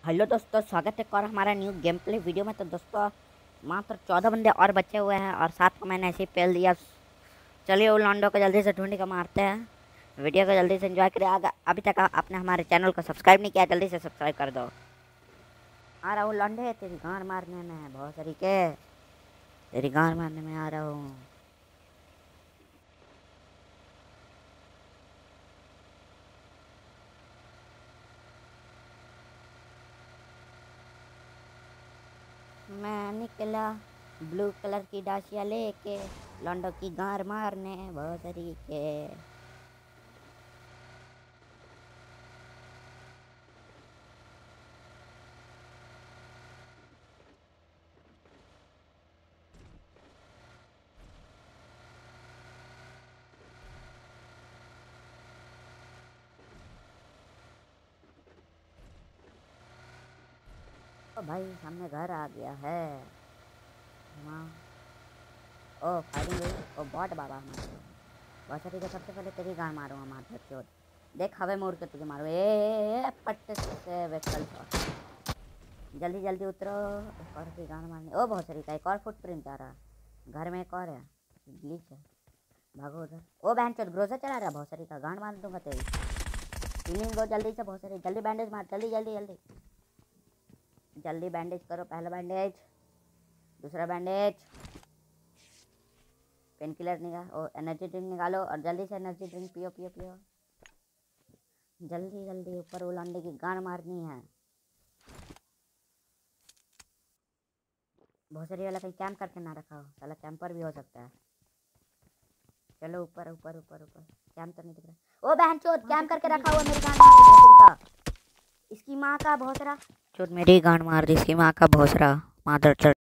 Hello दोस्तों, स्वागत है एक और हमारा न्यू गेम प्ले वीडियो में। तो दोस्तों मात्र 14 बंदे और बचे हुए हैं और 7 को मैंने ऐसे ही पेल दिया। चलिए उन लॉन्डो को जल्दी से ढूंढ के मारते हैं। वीडियो को जल्दी से एंजॉय करिए। अभी तक आपने हमारे चैनल को सब्सक्राइब नहीं किया, जल्दी से सब्सक्राइब कर दो। आ रहा हूँ लॉन्डे, तेरी गांड मारने में बहुत तरीके, तेरी गांड मारने में आ रहा हूँ। मैं निकला ब्लू कलर की डाशिया लेके लॉन्डो की गांड मारने बहुत तरीके। ओ भाई सामने घर आ गया है। हाँ, ओ फायरिंग हुई। ओ बॉट बाबा हमारे बसरी को सबसे पहले तेरी गान मारूंगा माधर चोट। देख हवे मोड़ के तुझे मारो। पट्टे से व्हीकल शॉट। जल्दी जल्दी उतरो, एक और की गान मारनी। ओ बहुत सरी का एक और फुटप्रिंट आ रहा। घर में एक और है, ग्लिच है। भागो उधर। ओ बहन चोट ग्रोजर चला रहा। बहुत सरी का गान मार दूंगा तेरी। हीलिंग को जल्दी से, बहुत सरी जल्दी बैंडेज मार, जल्दी जल्दी जल्दी जल्दी बैंडेज करो। पहला बैंडेज, दूसरा बैंडेज, पेन किलर निकाल और एनर्जी ड्रिंक निकालो और जल्दी से एनर्जी ड्रिंक पियो पियो पियो। जल्दी जल्दी ऊपर वो लॉन्डे की गान मारनी है। बहुत सारी वाला कहीं कैंप करके ना रखा हो, साला कैंपर भी हो सकता है। चलो ऊपर ऊपर ऊपर ऊपर। कैंप तो नहीं दिख रहा। ओ बहन चोट कैंप करके रखा हुआ, मेरी गान मार दी का। इसकी माँ का भोसरा चोट मेरी गान मार दी, इसकी माँ का भोसरा मादर चोट।